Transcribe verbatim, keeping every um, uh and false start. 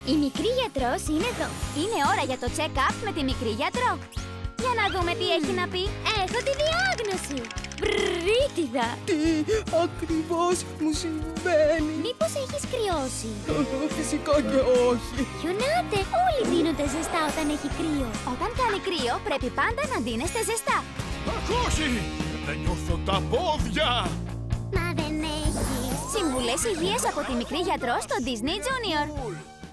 Η μικρή γιατρός είναι εδώ. Είναι ώρα για το check-up με τη μικρή γιατρό. Για να δούμε τι έχει να πει. Έχω τη διάγνωση. Βρύτιδα. Τι ακριβώς μου συμβαίνει? Μήπως έχεις κρυώσει? Φυσικά και όχι. Χιονάτε, όλοι δίνονται ζεστά όταν έχει κρύο. Όταν κάνει κρύο πρέπει πάντα να ντύνεστε ζεστά. Αχ, όχι! Δεν νιώθω τα πόδια! Μα δεν έχεις. Συμβουλές υγείας από τη μικρή γιατρό στο Disney Junior.